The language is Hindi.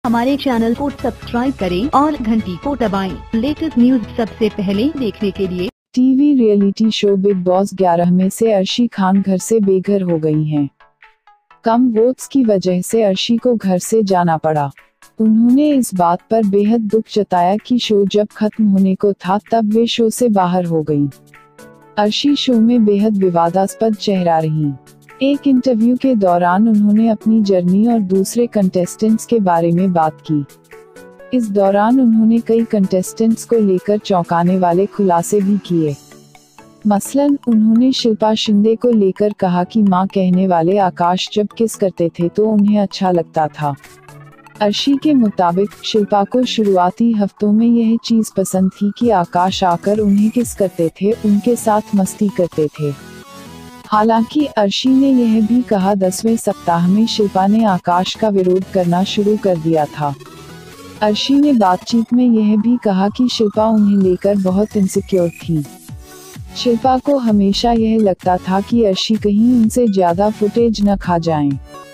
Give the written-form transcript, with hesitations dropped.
हमारे चैनल को सब्सक्राइब करें और घंटी को दबाएं। लेटेस्ट न्यूज सबसे पहले देखने के लिए। TV reality show Big Boss 11 में से अर्शी खान घर से बेघर हो गई हैं। कम वोट्स की वजह से अर्शी को घर से जाना पड़ा। उन्होंने इस बात पर बेहद दुख जताया कि शो जब खत्म होने को था तब वे शो से बाहर हो गईं। अर्शी शो में बेहद विवादास्पद चेहरा रहीं। एक इंटरव्यू के दौरान उन्होंने अपनी जर्नी और दूसरे कंटेस्टेंट्स के बारे में बात की। इस दौरान उन्होंने कई कंटेस्टेंट्स को लेकर चौंकाने वाले खुलासे भी किए। मसलन उन्होंने शिल्पा शिंदे को लेकर कहा कि मां कहने वाले आकाश जब किस करते थे तो उन्हें अच्छा लगता था। अर्शी के मुताबिक शिल्पा को शुरुआती हफ्तों में यह चीज पसंद थी कि आकाश आकर उन्हें किस करते थे, उनके साथ मस्ती करते थे। हालांकि अर्शी ने यह भी कहा 10वें सप्ताह में शिल्पा ने आकाश का विरोध करना शुरू कर दिया था। अर्शी ने बातचीत में यह भी कहा कि शिल्पा उन्हें लेकर बहुत इनसिक्योर थी। शिल्पा को हमेशा यह लगता था कि अर्शी कहीं उनसे ज्यादा फुटेज न खा जाएं।